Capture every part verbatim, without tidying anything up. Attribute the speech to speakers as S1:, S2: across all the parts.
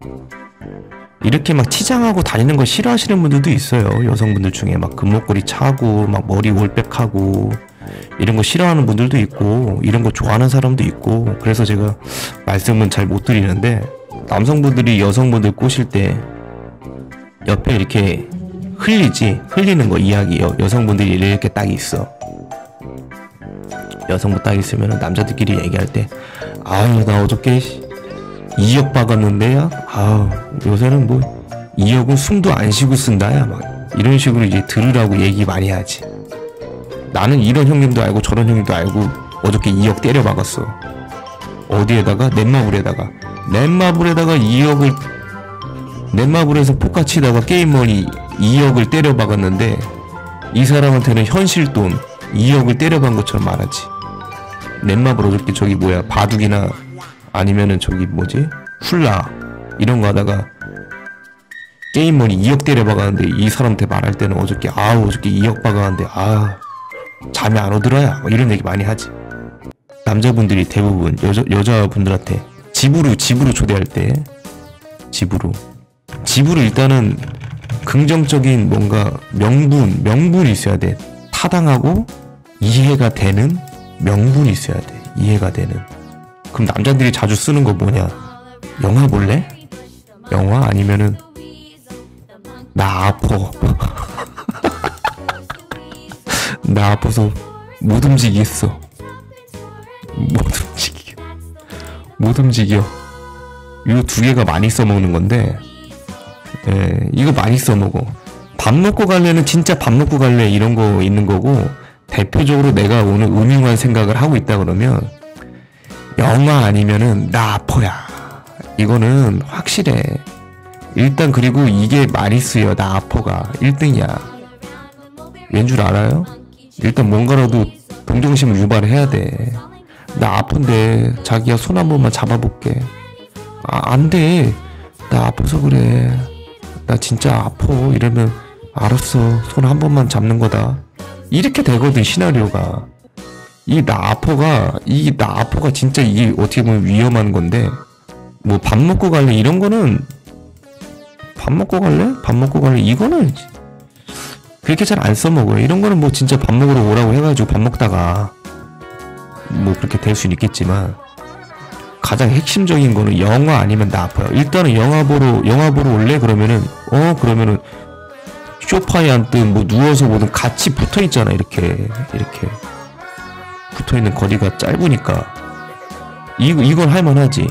S1: 이렇게 막 치장하고 다니는 거 싫어하시는 분들도 있어요. 여성분들 중에 막 금목걸이 차고 막 머리 올백하고 이런 거 싫어하는 분들도 있고 이런 거 좋아하는 사람도 있고, 그래서 제가 말씀은 잘 못 드리는데, 남성분들이 여성분들 꼬실 때 옆에 이렇게 흘리지, 흘리는 거 이야기, 여, 여성분들이 이렇게 딱 있어. 여성분 딱 있으면 남자들끼리 얘기할 때, 아유 나 어저께 이억 박았는데요. 아우 요새는 뭐 이억은 숨도 안 쉬고 쓴다야, 막 이런 식으로 이제 들으라고 얘기 많이 하지. 나는 이런 형님도 알고 저런 형님도 알고 어저께 이억 때려 박았어. 어디에다가? 넷마블에다가. 넷마블에다가 이억을, 넷마블에서 포카 치다가 게임머니 이억을 때려 박았는데, 이 사람한테는 현실 돈 이억을 때려 박은 것처럼 말하지. 넷마블 어저께 저기 뭐야 바둑이나 아니면은 저기 뭐지 훌라 이런 거 하다가 게임머니 이억 때려 박았는데, 이 사람한테 말할 때는 어저께 아우 어저께 이억 박았는데 아 잠이 안 오더라야, 뭐 이런 얘기 많이 하지. 남자분들이 대부분 여자, 여자분들한테 집으로 집으로 초대할 때, 집으로 집으로 일단은 긍정적인 뭔가 명분 명분이 있어야 돼. 타당하고 이해가 되는 명분이 있어야 돼. 이해가 되는. 그럼 남자들이 자주 쓰는 거 뭐냐? 영화 볼래? 영화? 아니면은 나 아파. 나 아파서 못 움직이겠어. 못 움직여. 못 움직여. 요 두 개가 많이 써먹는 건데, 예, 이거 많이 써먹어. 밥 먹고 갈래는 진짜 밥 먹고 갈래 이런 거 있는 거고, 대표적으로 내가 오늘 음흉한 생각을 하고 있다 그러면 영화 아니면은 나 아파야. 이거는 확실해. 일단 그리고 이게 많이 쓰여. 나 아파가 일 등이야. 왠 줄 알아요? 일단 뭔가라도 동정심을 유발해야 돼. 나 아픈데 자기야 손 한 번만 잡아볼게. 아, 안 돼. 나 아파서 그래. 나 진짜 아파. 이러면 알았어. 손 한 번만 잡는 거다. 이렇게 되거든 시나리오가. 이 나 아파가 이 나 아파가 진짜 이게 어떻게 보면 위험한 건데, 뭐 밥 먹고 갈래 이런 거는 밥 먹고 갈래? 밥 먹고 갈래? 이거는 그렇게 잘 안 써먹어요. 이런 거는 뭐 진짜 밥 먹으러 오라고 해가지고 밥 먹다가 뭐 그렇게 될 수는 있겠지만, 가장 핵심적인 거는 영화 아니면 나 아파요. 일단은 영화 보러 영화 보러 올래? 그러면은 어 그러면은 소파에 앉든 뭐 누워서 보든 같이 붙어 있잖아. 이렇게 이렇게 붙어 있는 거리가 짧으니까 이 이건 할만하지.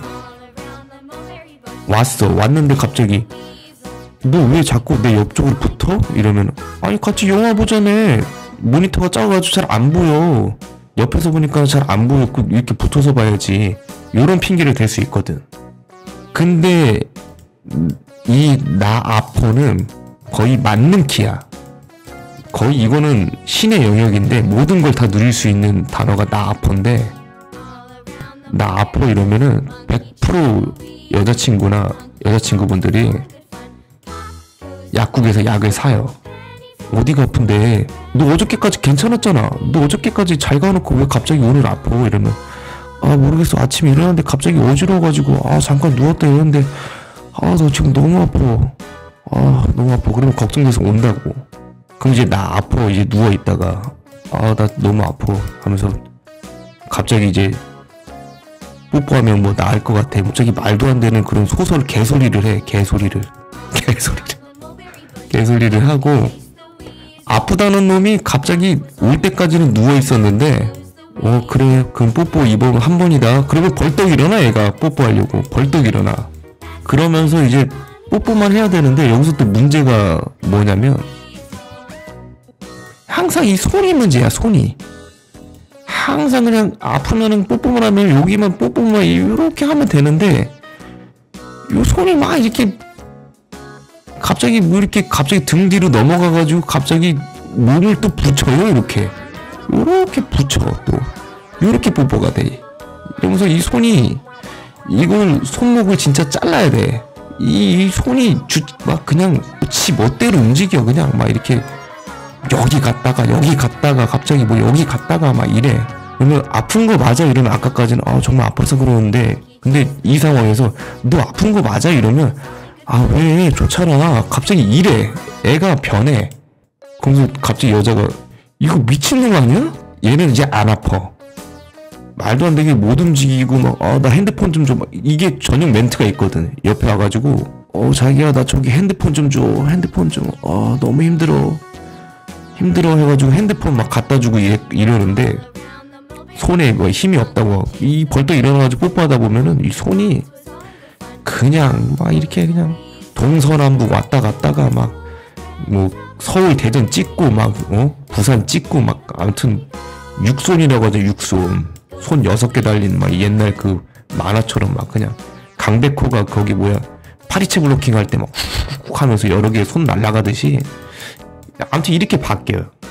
S1: 왔어 왔는데 갑자기 너 왜 자꾸 내 옆쪽으로 붙어? 이러면 아니 같이 영화 보자며. 모니터가 작아가지고 잘 안 보여. 옆에서 보니까 잘 안 보여. 이렇게 붙어서 봐야지. 요런 핑계를 댈 수 있거든. 근데 이 나 아퍼는 거의 맞는 키야. 거의 이거는 신의 영역인데 모든 걸 다 누릴 수 있는 단어가 나 아퍼인데, 나 아퍼 이러면은 백 퍼센트 여자친구나 여자친구분들이 약국에서 약을 사요. 어디가 아픈데? 너 어저께까지 괜찮았잖아. 너 어저께까지 잘 가놓고 왜 갑자기 오늘 아파? 이러면 아 모르겠어. 아침에 일어났는데 갑자기 어지러워가지고 아 잠깐 누웠다 이러는데 아 나 지금 너무 아파. 아 너무 아파. 그러면 걱정돼서 온다고. 그럼 이제 나 아파 이제 누워있다가 아 나 너무 아파 하면서 갑자기 이제 뽀뽀하면 뭐 나을 것 같아. 갑자기 말도 안 되는 그런 소설 개소리를 해. 개소리를 개소리를 개소리를 하고, 아프다는 놈이 갑자기 올 때까지는 누워있었는데 어 그래 그럼 뽀뽀 이번 한 번이다. 그러면 벌떡 일어나. 얘가 뽀뽀하려고 벌떡 일어나. 그러면서 이제 뽀뽀만 해야 되는데, 여기서 또 문제가 뭐냐면 항상 이 손이 문제야. 손이 항상 그냥 아프면은 뽀뽀만 하면 여기만 뽀뽀만 이렇게 하면 되는데, 요 손이 막 이렇게 갑자기 뭐 이렇게 갑자기 등 뒤로 넘어가가지고 갑자기 몸을 또 붙여요. 이렇게 요렇게 붙여. 또 요렇게 뽀뽀가 돼. 이러면서 이 손이, 이걸 손목을 진짜 잘라야 돼. 이, 이 손이 주, 막 그냥 지 멋대로 움직여. 그냥 막 이렇게 여기 갔다가 여기 갔다가 갑자기 뭐 여기 갔다가 막 이래. 그러면 아픈 거 맞아 이러면 아까까지는 아 정말 아파서 그러는데 근데 이 상황에서 너 아픈 거 맞아 이러면 아 왜 좋잖아 갑자기 이래 애가 변해. 그래서 갑자기 여자가 이거 미친놈 아니야? 얘는 이제 안 아파. 말도 안 되게 못 움직이고 막 아 나 핸드폰 좀 줘 이게 전용 멘트가 있거든. 옆에 와가지고 어 자기야 나 저기 핸드폰 좀 줘 핸드폰 좀 아 너무 힘들어 힘들어 해가지고 핸드폰 막 갖다주고 이러는데 손에 뭐 힘이 없다고 이 벌떡 일어나가지고 뽀뽀하다 보면은 이 손이 그냥 막 이렇게 그냥 동서남북 왔다 갔다가 막 뭐 서울 대전 찍고 막 어 부산 찍고 막 아무튼 육손이라고 하죠. 육손 손 여섯 개 달린 막 옛날 그 만화처럼 막 그냥 강백호가 거기 뭐야 파리채 블로킹 할 때 막 훅훅 하면서 여러 개 손 날라가듯이 아무튼 이렇게 바뀌어요.